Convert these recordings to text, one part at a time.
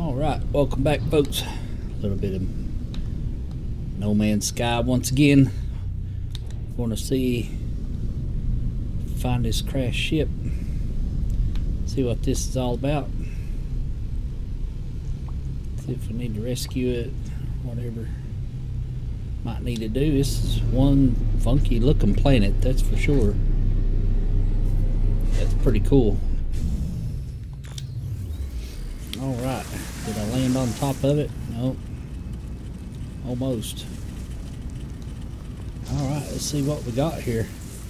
Alright, welcome back folks. A little bit of No Man's Sky once again. Want to find this crashed ship, see what this is all about, see if we need to rescue it, whatever might need to do. This is one funky looking planet, that's for sure. That's pretty cool. Alright, did I land on top of it? Nope. Almost. Alright, let's see what we got here.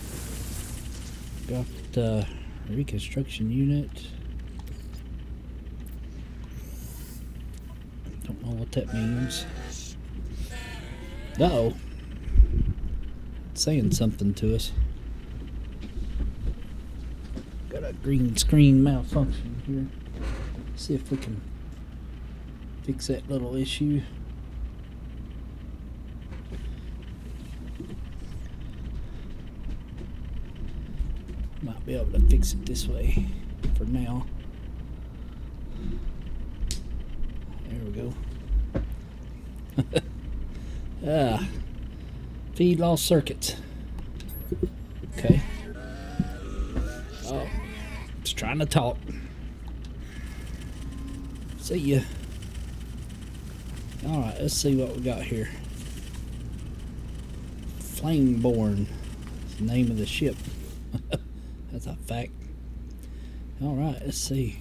Got reconstruction unit. Don't know what that means. Uh-oh. It's saying something to us. Got a green screen malfunction here. See if we can fix that little issue. Might be able to fix it this way for now. There we go. Feed lost circuits. Okay. Oh, just trying to talk. See ya. Alright, let's see what we got here. Flameborn is the name of the ship. That's a fact. Alright, let's see.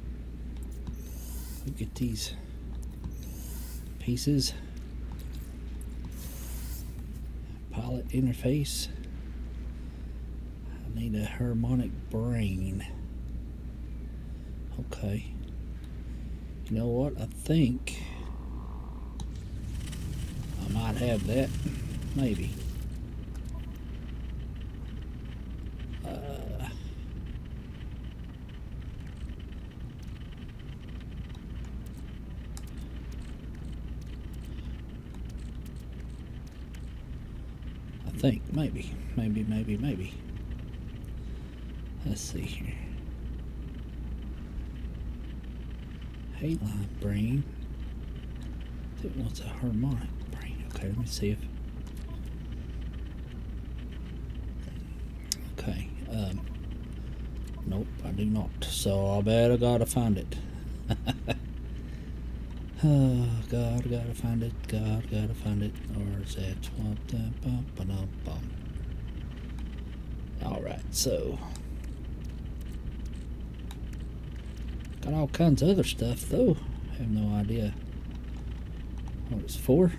Look at these pieces. Pilot interface. I need a harmonic brain. Okay. You know what? I think I might have that. Maybe. I think maybe. Let's see here. Halide brain. It wants a harmonic brain. Okay, let me see if. Okay. Nope, I do not. So I bet I gotta find it. Oh God, I gotta find it. God, gotta find it. Or is that what? All right, so. Got all kinds of other stuff though. I have no idea what it's for.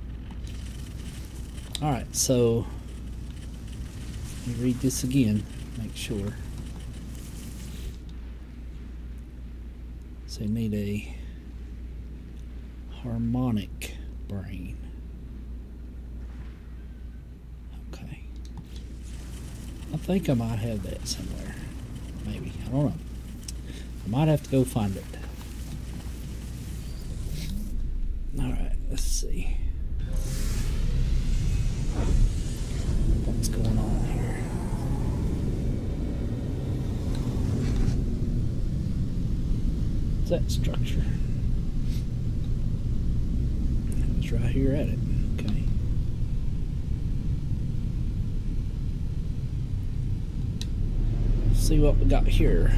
Alright, so let me read this again, make sure. So you need a harmonic brain. Okay. I think I might have that somewhere. Maybe. I don't know. I might have to go find it. Alright, let's see. What's going on here? What's that structure? It's right here at it. Okay. Let's see what we got here.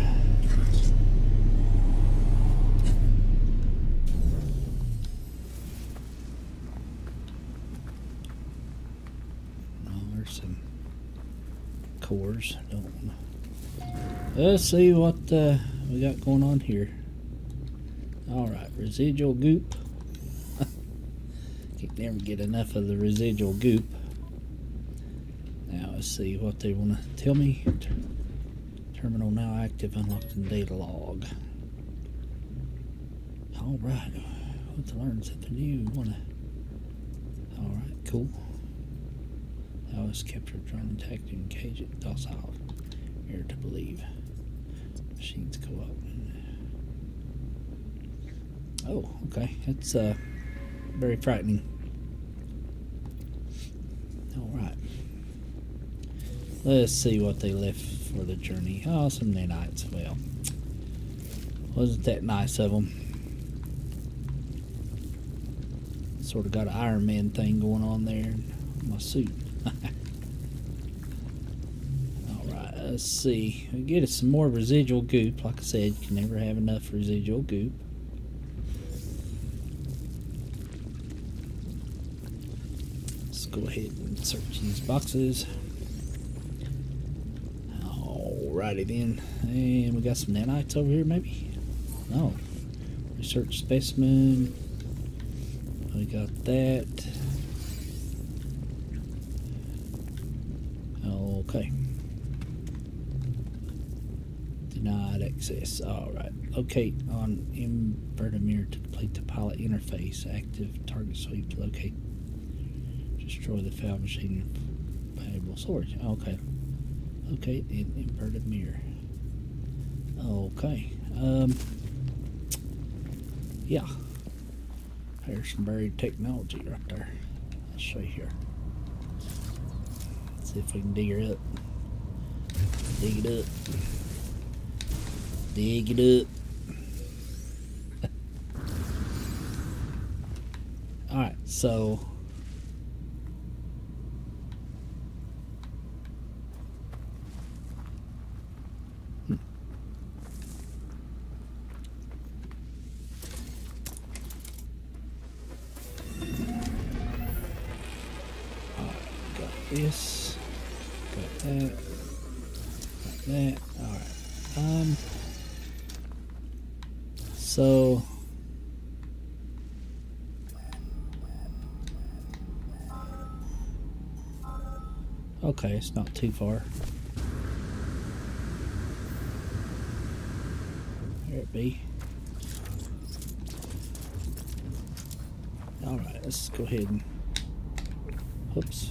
Some cores. Let's see what we got going on here. Alright, residual goop. Can't never get enough of the residual goop. Now let's see what they want to tell me. Terminal now active, unlocked in data log. Alright, want to learn something new. Alright, cool. I was captured drone intact and cage it docile. Here to believe. Machines go up. Oh, okay. That's very frightening. Alright. Let's see what they left for the journey. Oh, some nanites. Well, wasn't that nice of them. Sort of got an Iron Man thing going on there in my suit. Alright, let's see. We get some more residual goop. Like I said, you can never have enough residual goop. Let's go ahead and search these boxes. Alrighty then. And we got some nanites over here, maybe? No. Research specimen. We got that. Okay. Denied access. Alright. Locate on inverted mirror to complete the pilot interface. Active target sweep to locate. Destroy the file machine. Valuable storage. Okay. Locate in inverted mirror. Okay. Yeah. There's some buried technology right there. Let's show you here. Let's see if we can dig her up. Dig it up. Dig it up. Alright, so this, got that, alright, so, okay, it's not too far, there it be, alright, let's go ahead and, oops.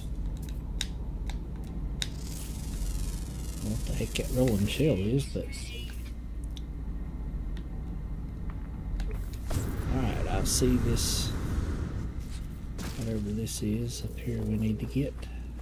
What the heck that rolling shell is, but alright, I see this, whatever this is up here we need to get.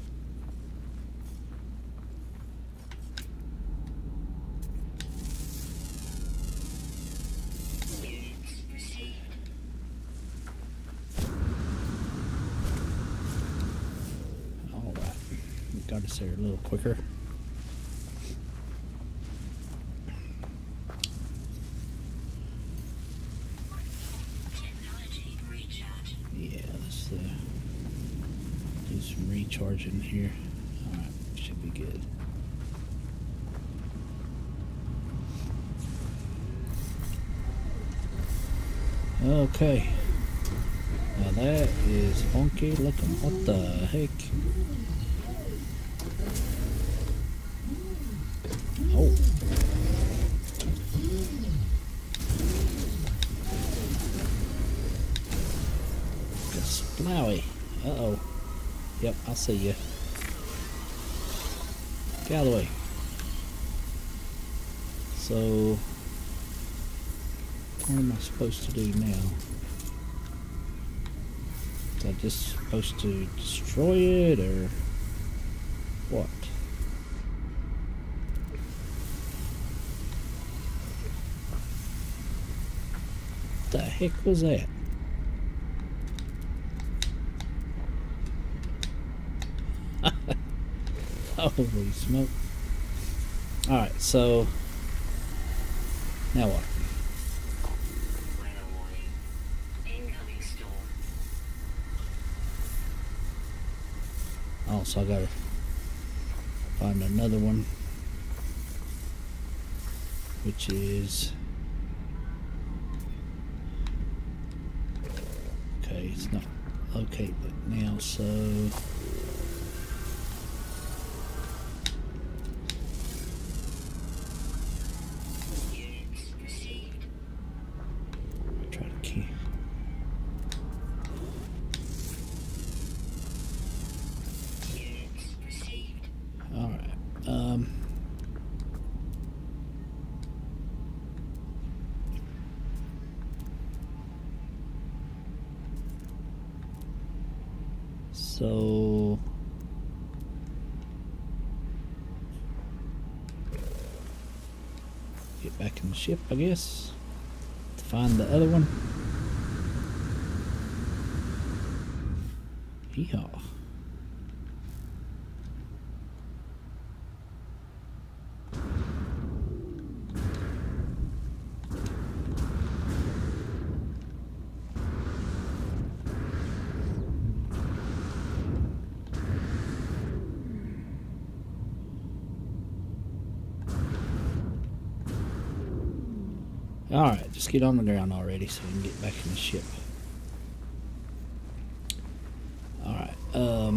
Alright, we got us there a little quicker. Recharging here. Alright, should be good. Okay. Now that is funky looking. What the heck? Oh. It's splowy. Uh-oh. Yep, I see you. Get out of the way. So, what am I supposed to do now? Is I just supposed to destroy it, or what? What the heck was that? Holy smoke. Alright, so now what? Oh, so I gotta find another one, which is okay, it's not locate it now, so so get back in the ship, I guess, to find the other one. Yeehaw. Alright, just get on the ground already so we can get back in the ship. Alright, I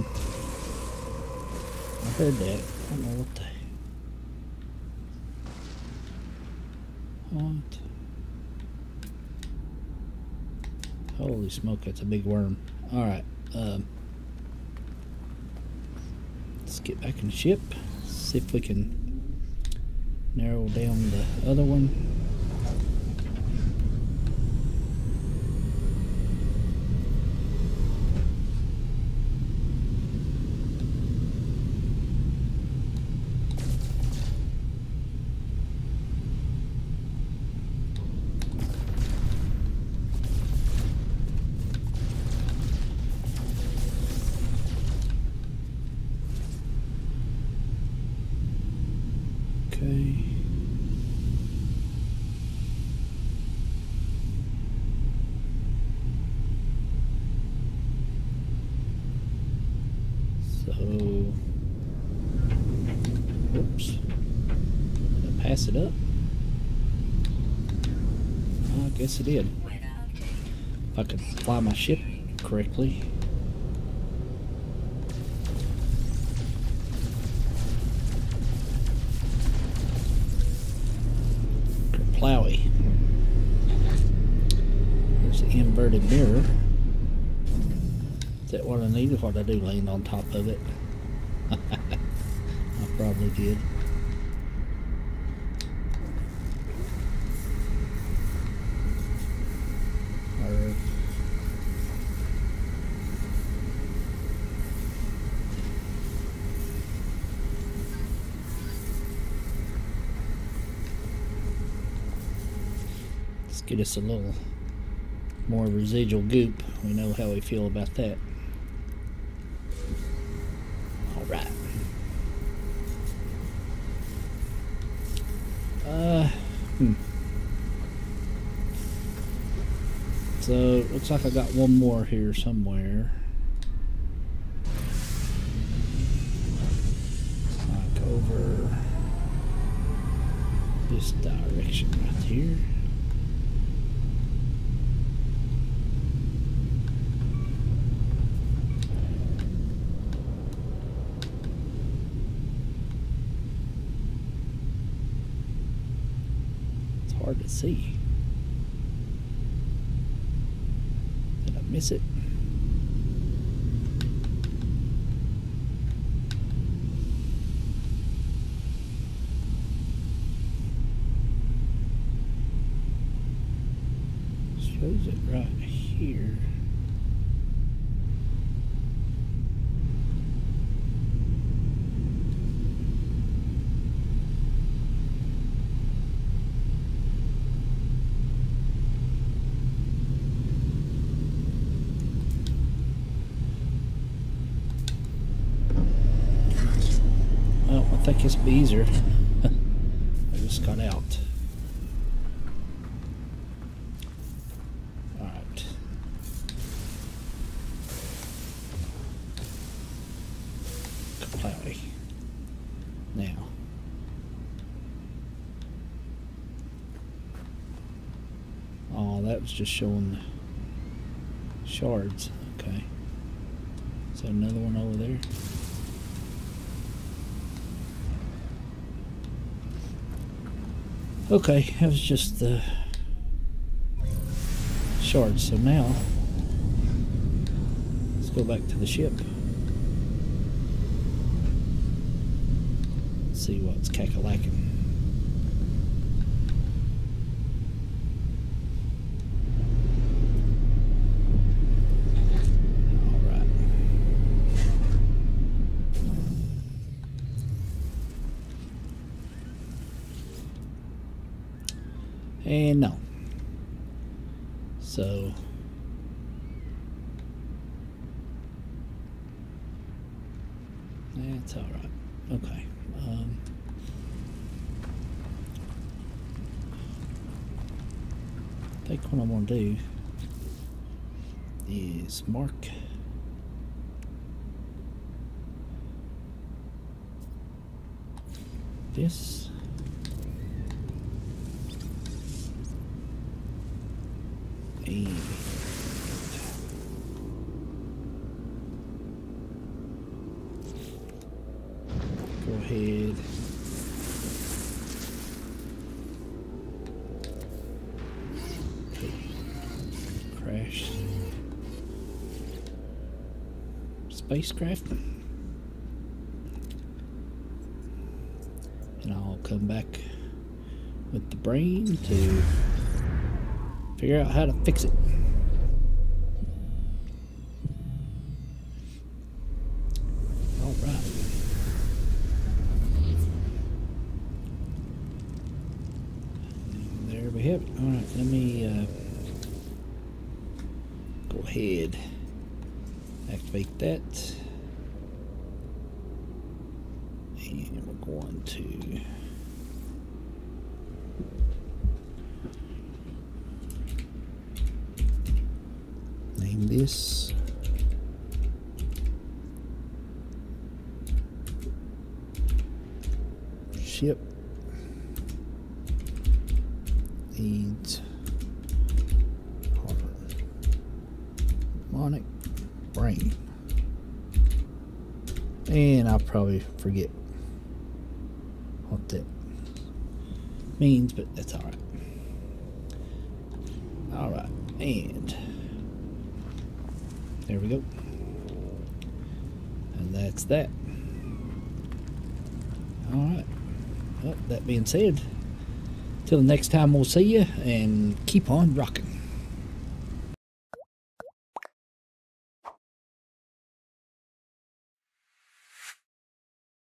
heard that. I don't know what the... What? Holy smoke, that's a big worm. Alright, let's get back in the ship. See if we can narrow down the other one. Okay. So, whoops. Did I pass it up? I guess it did. If I could fly my ship correctly. Plowy. There's the inverted mirror. Is that what I need, or what I do, land on top of it? I probably did. Get us a little more residual goop. We know how we feel about that. Alright. So, looks like I got one more here somewhere. Like over this direction right here. Hard to see. Did I miss it? Shows it right here. I think it's be easier. I just got out. Alright. Completely. Now. Oh, that was just showing the shards. Okay. Is that another one over there? Okay, that was just the shards. So now, let's go back to the ship. See what's cackalaacking. And no. So That's alright. Okay. I think what I'm going to do is mark this. And go ahead. Crash. Spacecraft. And I'll come back with the brain to figure out how to fix it. All right. There we have it. All right, let me go ahead, activate that, and we're going to name this ship needs harmonic brain. And I'll probably forget what that means, but that's alright. Alright, and there we go. And that's that. Alright. Well, that being said, till the next time we'll see you, and keep on rocking.